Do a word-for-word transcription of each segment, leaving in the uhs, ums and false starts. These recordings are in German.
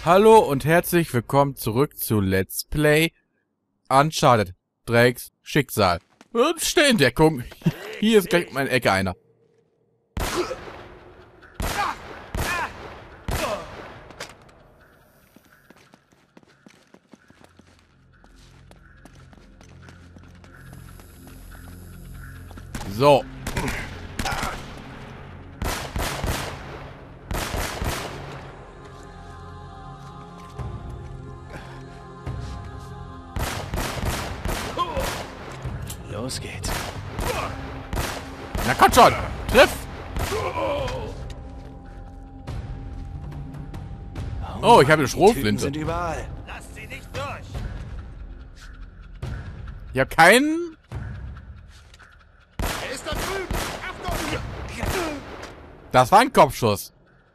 Hallo und herzlich willkommen zurück zu Let's Play Uncharted Drakes Schicksal. Und Stellendeckung. Hier ist gleich meine Ecke einer. So. Los geht's. Na komm schon! Triff! Oh, ich habe eine Schrotflinte. Sind überall. Lasst sie nicht durch! Ich habe keinen... Er ist da drüben! Achtung! Das war ein Kopfschuss.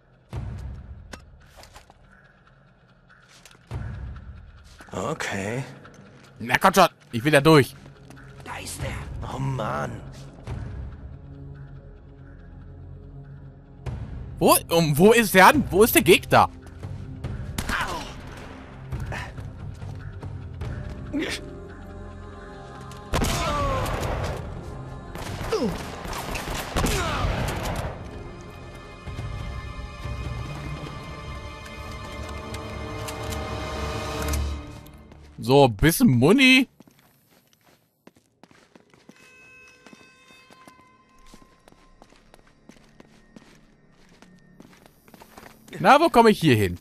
Okay. Na komm schon! Ich will da durch. Da ist er! Oh Mann. Wo, um, wo ist der an? Wo ist der Gegner? So, ein bisschen Muni. Na, wo komme ich hier hin?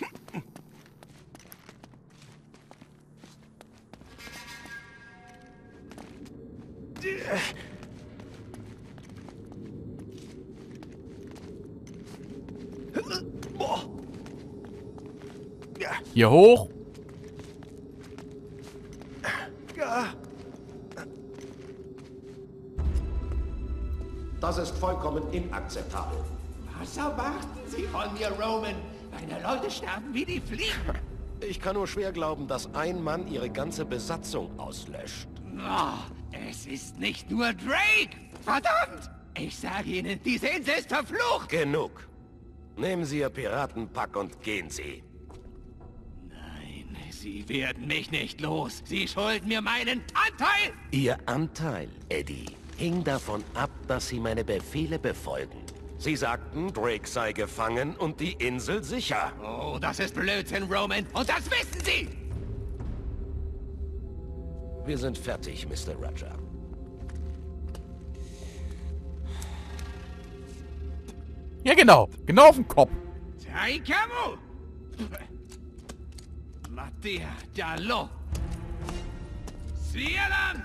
Hier hoch. Das ist vollkommen inakzeptabel. Was erwarten Sie von mir, Roman? Meine Leute sterben wie die Fliegen. Ich kann nur schwer glauben, dass ein Mann ihre ganze Besatzung auslöscht. Oh, es ist nicht nur Drake! Verdammt! Ich sage Ihnen, diese Insel ist verflucht! Genug. Nehmen Sie Ihr Piratenpack und gehen Sie. Nein, Sie werden mich nicht los. Sie schulden mir meinen Anteil! Ihr Anteil, Eddie, hing davon ab, dass Sie meine Befehle befolgen. Sie sagten, Drake sei gefangen und die Insel sicher. Oh, das ist Blödsinn, Roman. Und das wissen Sie! Wir sind fertig, Mister Roger. Ja, genau. Genau auf den Kopf. Taikamu! Mattia Dallo! Sielan!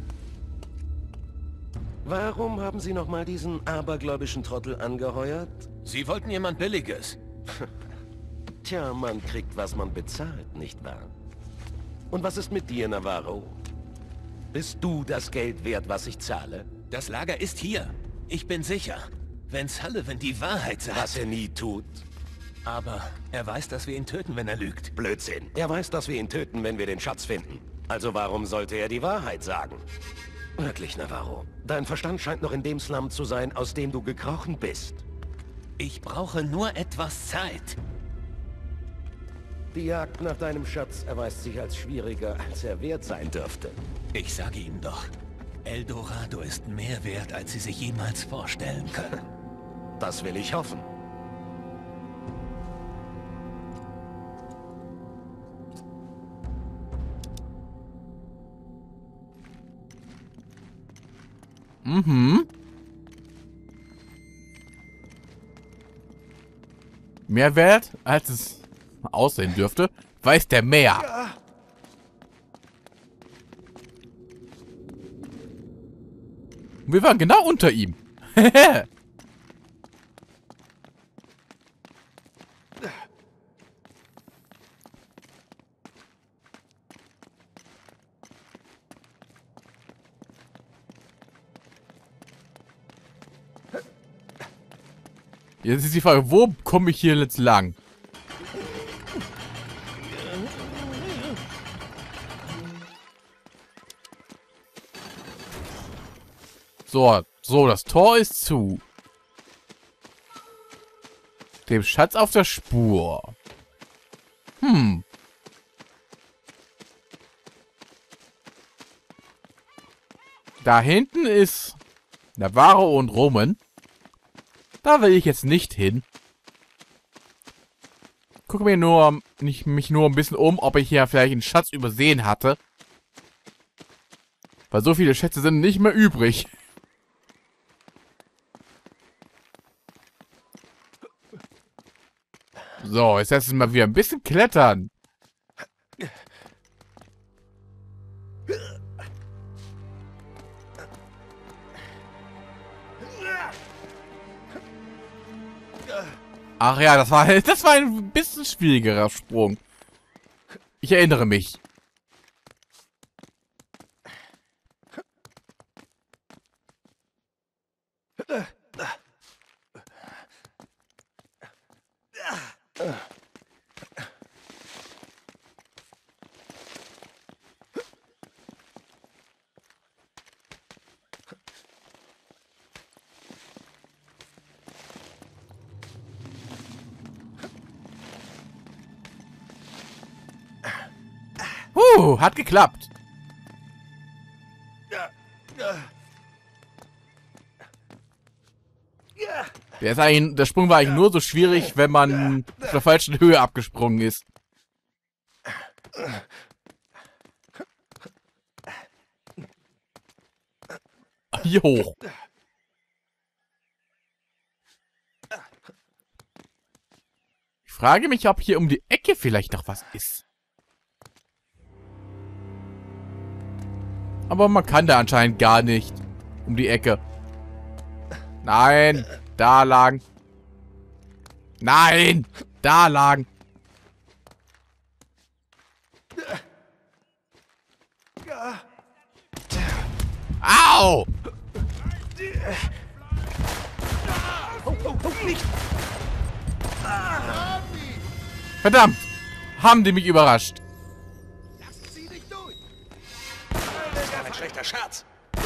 Warum haben Sie nochmal diesen abergläubischen Trottel angeheuert? Sie wollten jemand Billiges. Tja, man kriegt, was man bezahlt, nicht wahr? Und was ist mit dir, Navarro? Bist du das Geld wert, was ich zahle? Das Lager ist hier. Ich bin sicher. Wenn Sullivan die Wahrheit sagt. Was er nie tut. Aber er weiß, dass wir ihn töten, wenn er lügt. Blödsinn. Er weiß, dass wir ihn töten, wenn wir den Schatz finden. Also warum sollte er die Wahrheit sagen? Wirklich, Navarro. Dein Verstand scheint noch in dem Slum zu sein, aus dem du gekrochen bist. Ich brauche nur etwas Zeit. Die Jagd nach deinem Schatz erweist sich als schwieriger, als er wert sein dürfte. Ich sage Ihnen doch, El Dorado ist mehr wert, als Sie sich jemals vorstellen können. Das will ich hoffen. Mhm. Mehr wert, als es aussehen dürfte, weiß der Meer. Wir waren genau unter ihm. Jetzt ist die Frage, wo komme ich hier jetzt lang? So, so, das Tor ist zu. Dem Schatz auf der Spur. Hm. Da hinten ist Navarro und Roman. Da will ich jetzt nicht hin. Gucke mir nur, nicht, mich nur ein bisschen um, ob ich hier vielleicht einen Schatz übersehen hatte. Weil so viele Schätze sind nicht mehr übrig. So, jetzt lassen wir mal wieder ein bisschen klettern. Ach ja, das war, das war ein bisschen schwierigerer Sprung. Ich erinnere mich. Uh, hat geklappt. Der, ist eigentlich, der Sprung war eigentlich nur so schwierig, wenn man auf der falschen Höhe abgesprungen ist. Hier hoch. Ich frage mich, ob hier um die Ecke vielleicht noch was ist. Aber man kann da anscheinend gar nicht um die Ecke. Nein, da lang. Nein, da lang. Au! Verdammt! Haben die mich überrascht. Ein schlechter Scherz.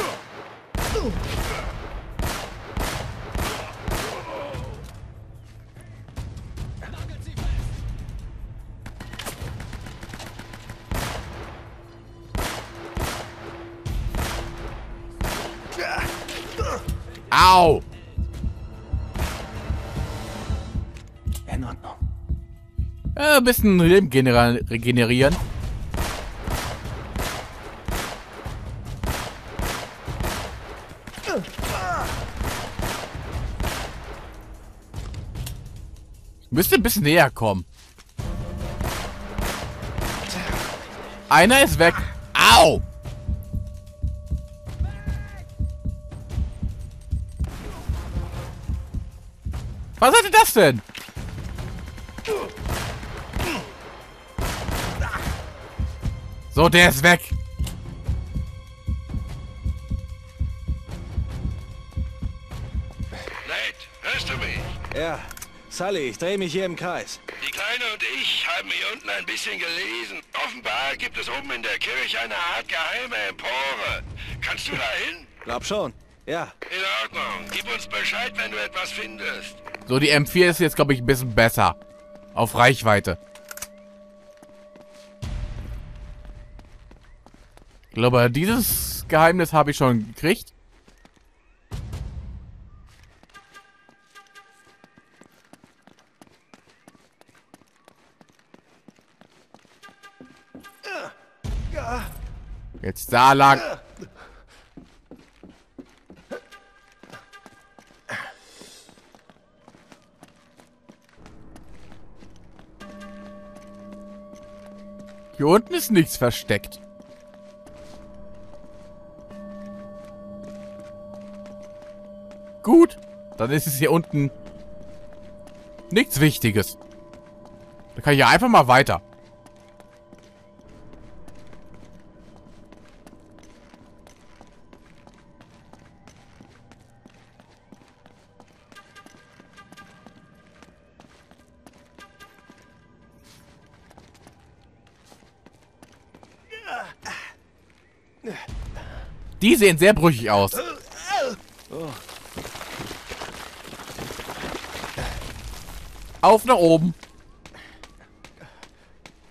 Au! In Ordnung. Äh, ein bisschen Leben genera- regenerieren. Müsste ein bisschen näher kommen. Einer ist weg. Au! Was hatte das denn? So, der ist weg. Nate, hörst du mich? Ja, Sully, ich drehe mich hier im Kreis. Die Kleine und ich haben hier unten ein bisschen gelesen. Offenbar gibt es oben in der Kirche eine Art geheime Empore. Kannst du da hin? Glaub schon. Ja. In Ordnung. Gib uns Bescheid, wenn du etwas findest. So, die M vier ist jetzt, glaube ich, ein bisschen besser. Auf Reichweite. Ich glaube, dieses Geheimnis habe ich schon gekriegt. Jetzt da lang. Hier unten ist nichts versteckt. Gut, dann ist es hier unten nichts Wichtiges. Da kann ich ja einfach mal weiter. Die sehen sehr brüchig aus. Auf nach oben.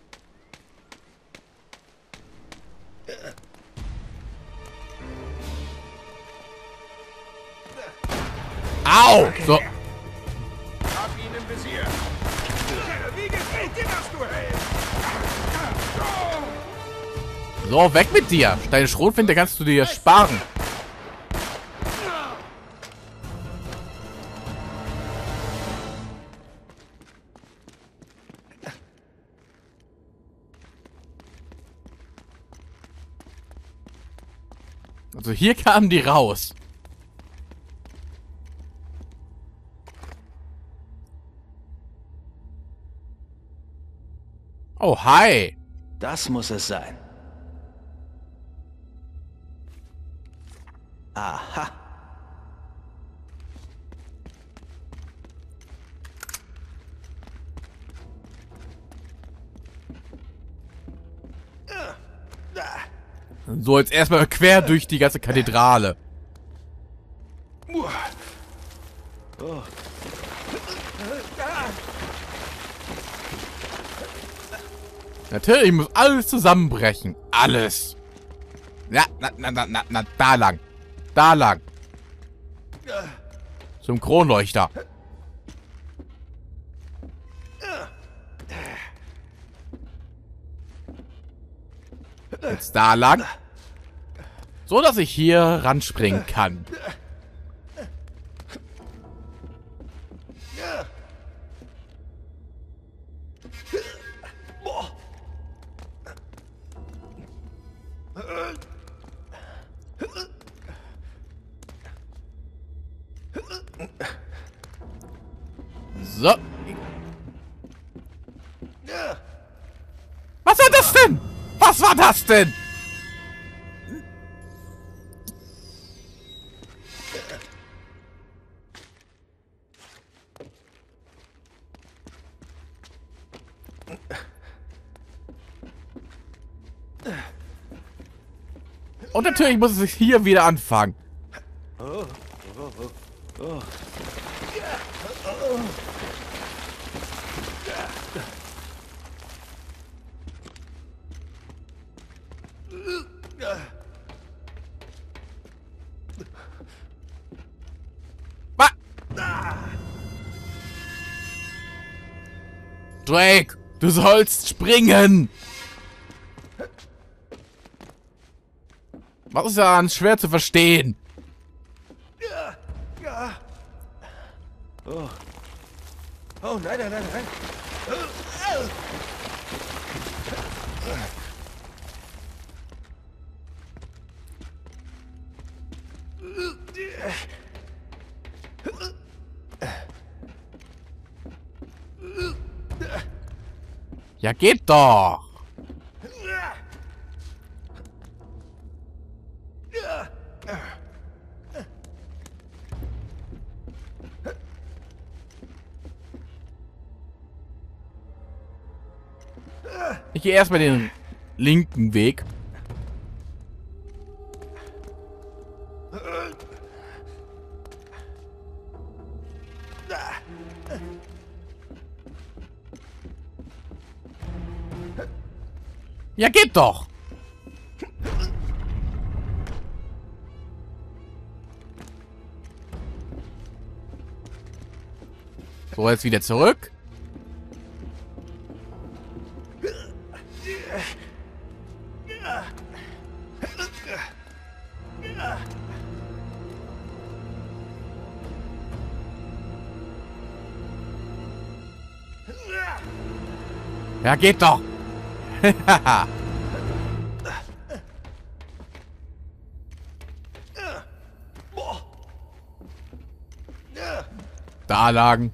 Au! So. Hab ihn im Visier. Wie gefällt dir das Duell? So, weg mit dir. Deine Schrotflinte kannst du dir sparen. Also hier kamen die raus. Oh, hi. Das muss es sein. Aha. So, jetzt erstmal quer durch die ganze Kathedrale. Oh. Natürlich muss alles zusammenbrechen. Alles. Ja, na, na, na, na, na, da lang. Da lang. Zum Kronleuchter. Jetzt da lang. So, dass ich hier ranspringen kann. So. Was war das denn? Was war das denn? Und natürlich muss es hier wieder anfangen. Oh, oh, oh, oh. Was? Drake, du sollst springen. Was ist daran schwer zu verstehen? Oh. Oh, nein, nein, nein, nein. Ja, geht doch. Ich gehe erstmal den linken Weg. Ja, geht doch. So, jetzt wieder zurück. Ja, geht doch. Da lagen.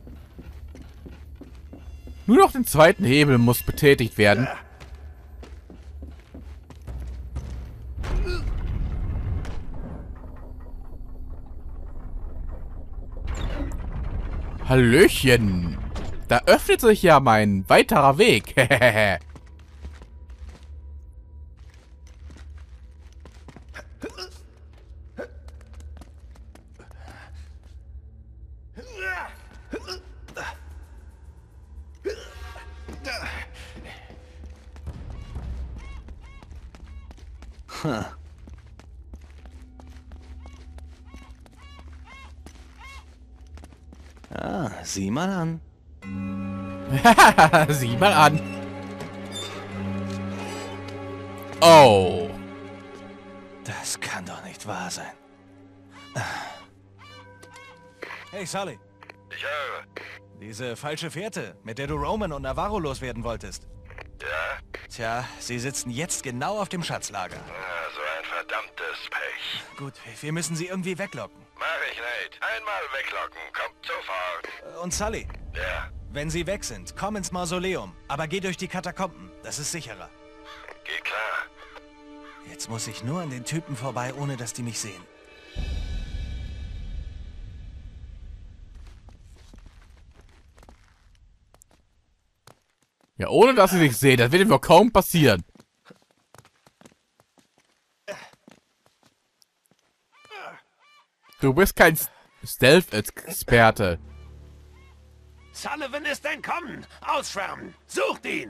Nur noch den zweiten Hebel muss betätigt werden. Hallöchen. Da öffnet sich ja mein weiterer Weg. Huh. Ah, sieh mal an. Sieh mal an. Oh. Das kann doch nicht wahr sein. Hey, Sully. Ich höre. Diese falsche Fährte, mit der du Roman und Navarro loswerden wolltest. Ja? Tja, sie sitzen jetzt genau auf dem Schatzlager. Ah, so ein verdammtes Pech. Gut, wir müssen sie irgendwie weglocken. Mach ich, Nate. Einmal weglocken. Kommt sofort. Und Sully, Ja, wenn sie weg sind, komm ins Mausoleum. Aber geh durch die Katakomben. Das ist sicherer. geht klar. Jetzt muss ich nur an den Typen vorbei, ohne dass die mich sehen. Ja, ohne dass sie sich sehen. Das wird ihm kaum passieren. Du bist kein Stealth-Experte. Sullivan ist entkommen. Ausschwärmen. Sucht ihn.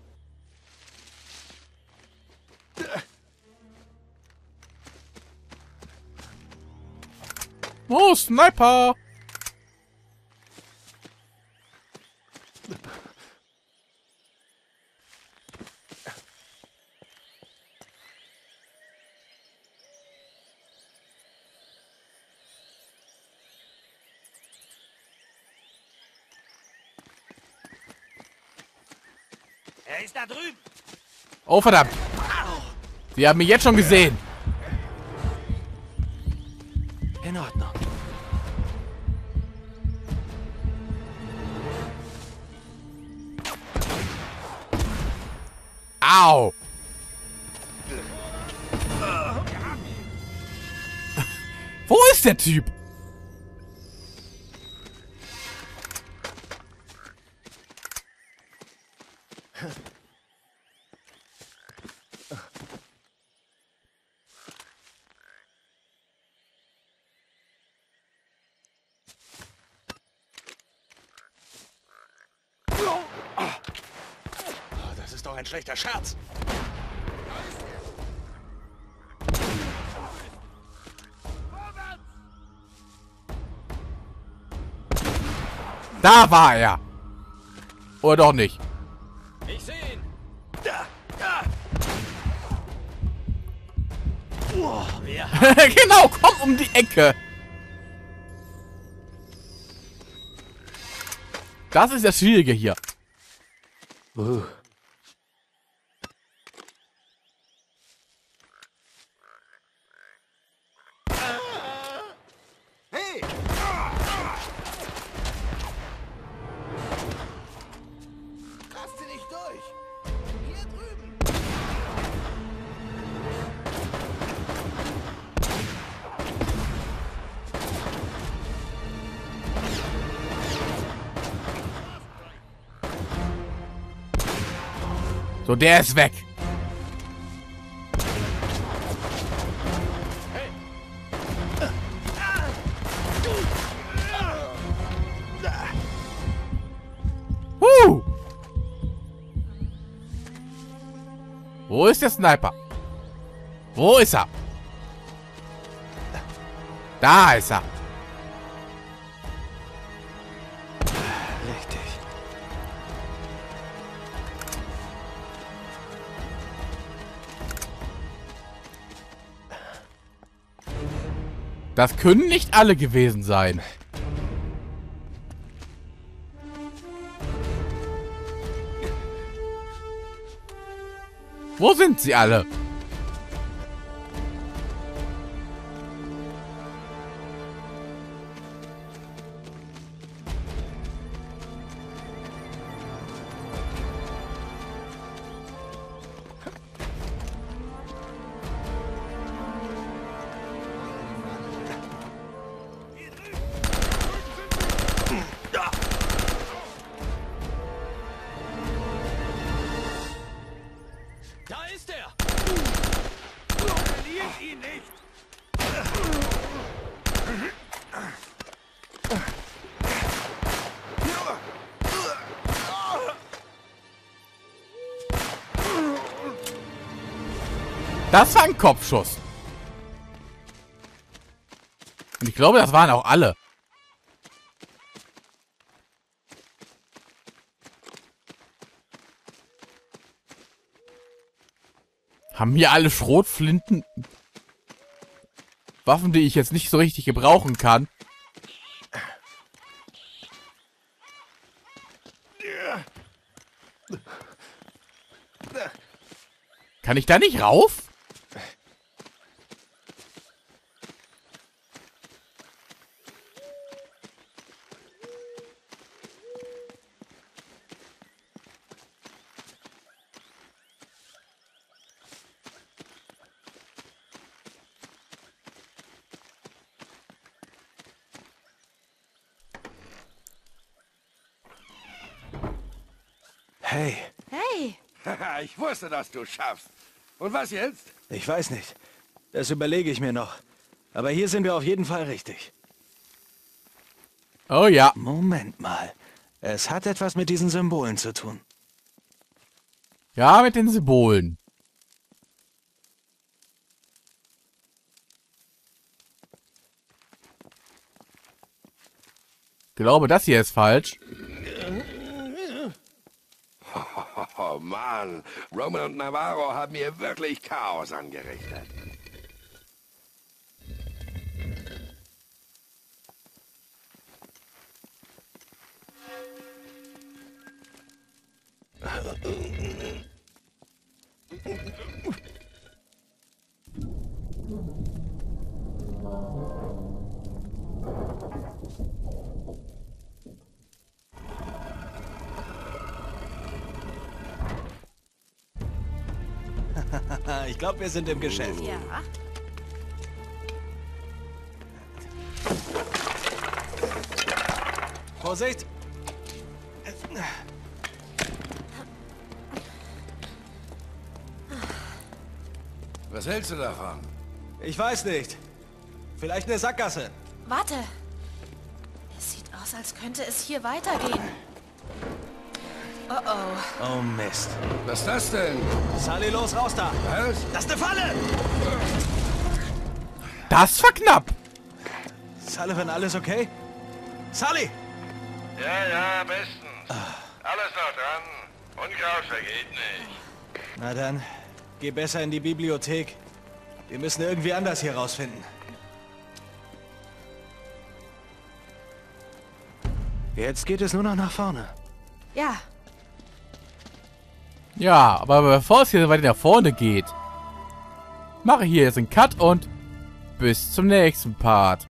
Oh, Sniper! Er ist da drüben. Oh, verdammt! Sie haben mich jetzt schon gesehen. In Ordnung. Au! Wo ist der Typ? Das ist doch ein schlechter Scherz. Da war er. Oder doch nicht. Ich sehe ihn. Genau, komm um die Ecke. Das ist das Schwierige hier. Uh. Hey! Lasst sie nicht durch. Hier drüben. So, der ist weg. Huh. Wo ist der Sniper? Wo ist er? Da ist er. Richtig. Das können nicht alle gewesen sein. Wo sind sie alle? Da ist er! Verliert ihn nicht. Das war ein Kopfschuss. Und ich glaube, das waren auch alle. Haben hier alle Schrotflinten? Waffen, die ich jetzt nicht so richtig gebrauchen kann. Kann ich da nicht rauf? Hey, Hey, Ich wusste, dass du schaffst. Und was jetzt? ich weiß nicht. Das überlege ich mir noch. Aber hier sind wir auf jeden Fall richtig. Oh ja. Moment mal. Es hat etwas mit diesen Symbolen zu tun. Ja, mit den Symbolen. Ich glaube, das hier ist falsch. Oh Mann, Roman und Navarro haben hier wirklich Chaos angerichtet. Ich glaube, wir sind im Geschäft. ja. Vorsicht! Was hältst du davon? Ich weiß nicht. Vielleicht eine Sackgasse. Warte. Es sieht aus, als könnte es hier weitergehen. Oh oh. Oh Mist. Was ist das denn? Sully, los, raus da! Was? Das ist eine Falle! Das war knapp. Sullivan, alles okay? Sully! Ja, ja, bestens. Alles noch dran. Unkraut vergeht nicht. Na dann, geh besser in die Bibliothek. Wir müssen irgendwie anders hier rausfinden. Jetzt geht es nur noch nach vorne. Ja. Ja, aber bevor es hier weiter nach vorne geht, mache ich hier jetzt einen Cut und bis zum nächsten Part.